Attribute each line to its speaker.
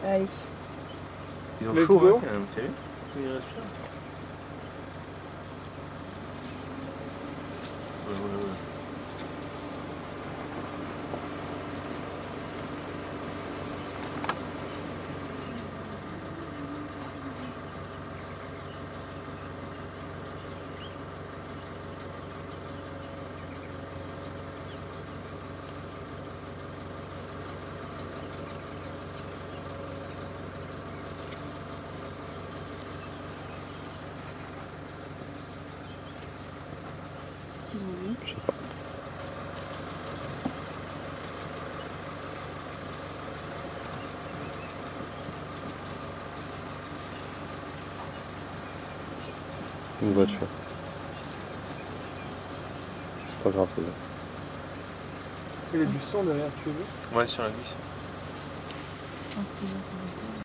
Speaker 1: Allez.
Speaker 2: Ils ont
Speaker 3: Let's
Speaker 2: chaud
Speaker 3: go.
Speaker 2: hein, quand même, t'as vu? Ils respirent. Ouais.
Speaker 1: Qu'est-ce qu'ils ont vu?
Speaker 4: Je sais pas. Une voiture. C'est pas grave.
Speaker 3: Il y a du sang derrière, tu veux?
Speaker 2: Ouais, sur la glisse.
Speaker 1: Je pense que là, ça va faire.